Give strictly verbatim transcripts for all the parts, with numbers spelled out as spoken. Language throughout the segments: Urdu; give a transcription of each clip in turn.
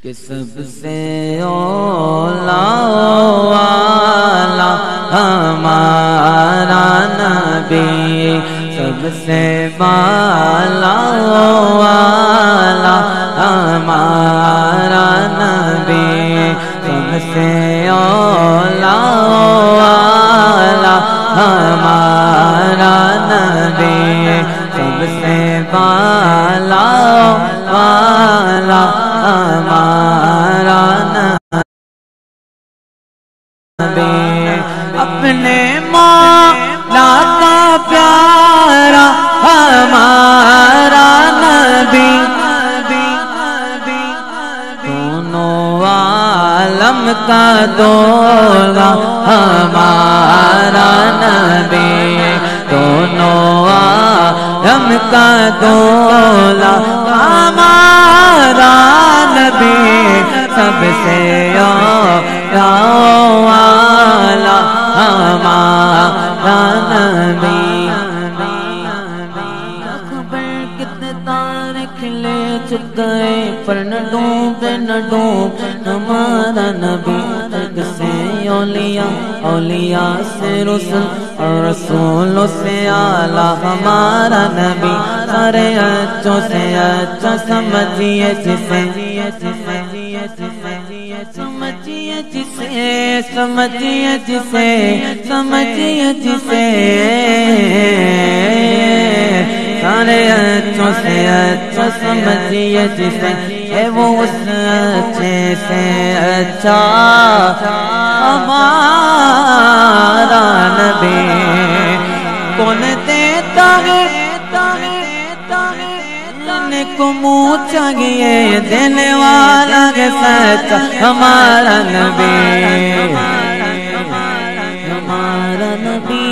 کہ سب سے اولا والا ہمارا نبی، سب سے بالا والا ہمارا نبی، سب سے اولا والا ہمارا نبی، سب سے بالا والا ہمارا نبی، اپنے مولا کا پیارا ہمارا نبی، دونوں عالم کا دولا ہمارا نبی، دونوں عالم کا دولا ہمارا نبی، سب سے اولا والا ہمارا نبی۔ اکبر کتنے تارے کھلے چھپ گئے پر نہ ڈوبے نہ ڈوب ہمارا نبی، تجھ سے اولیاء اولیاء سے رسل اور رسولوں سے اعلیٰ ہمارا نبی، سارے اچھوں سے اچھا سمجھیے جسے، سمجھیے جسے، سمجھیے جسے، سمجھیے جسے، سارے اچھوں سے اچھا سمجھیے جسے، اے وہ اس اچھے سے اچھا ہمارا نبی، کون دیتا ہے کو منہ چاہیے دینے والا ہے سچا ہمارا نبی، ہمارا نبی،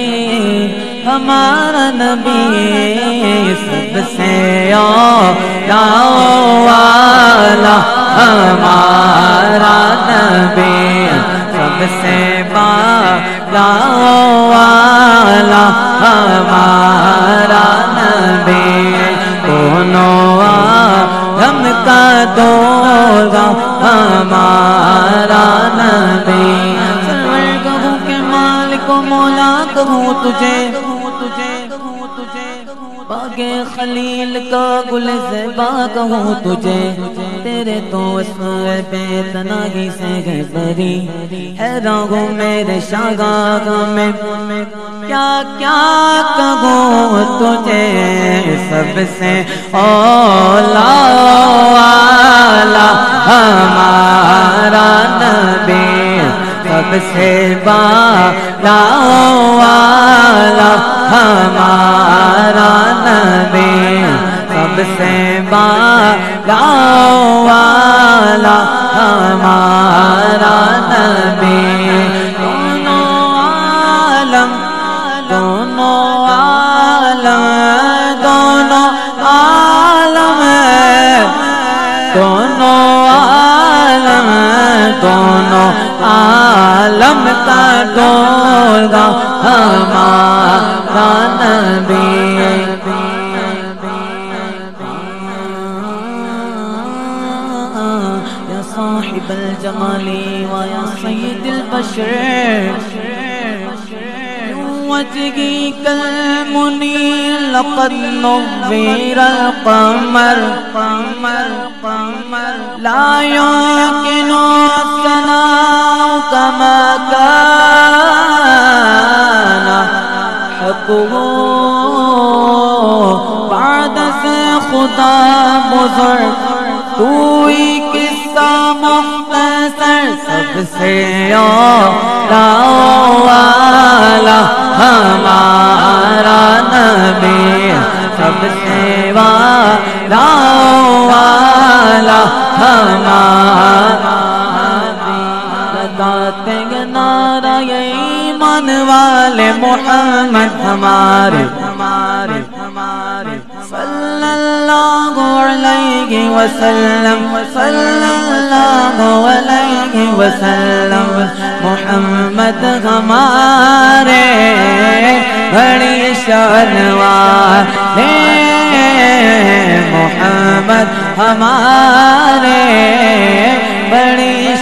ہمارا نبی، سب سے اولا والا ہمارا نبی، سب سے بالا والا ہمارا نبی، دونوں عالم کا دولا ہمارا نبی، سرور کہوں کہ مالک و مولا کہوں تجھے، باغ خلیل کا گل زیبا کہوں تجھے، تیرے تو اسم بے تناہی سے ہے بری، حیران ہوں میرے شاگاہ میں کیا کیا کہوں تجھے، سب سے اولا والا ہمارا نبی، سب سے بالا والا ہمارا نبی، سب سے بالا والا ہمارا نبی، دونوں عالم دونوں عالم دونوں عالم دونوں عالم دونوں عالم کا دولا ہمارا نبی، یا صاحب الجمال و یا سید البشر، وجهي كالمنير لقد نور القمر، لا يمكن الثناء كما كان حقه، بعد سے خدا بزرگ تو ہی قصہ مختصر، سب سے اولا والا ہمارا نبی، سب سے والا والا ہمارا نبی، لگاتے ہیں نعرہ ایمان والے محمد ہمارے ہمارے ہمارے صلی اللہ علیہ وسلم، صلی اللہ علیہ وسلم، محمد ہمارے بڑی شان والے، محمد ہمارے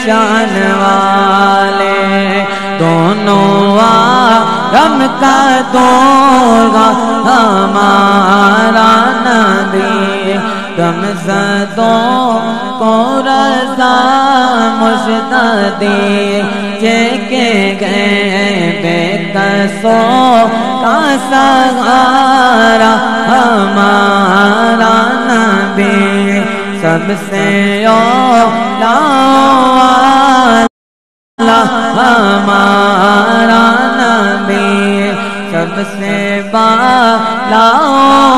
شان والے دونوں عالم کا دورہ ہمارا نبی غم زدوں کو رضا مشتدی جے کے گئے بے قصوں کا سہارا ہمارا نبی سب سے اولا ہمارا نبی سب سے بالا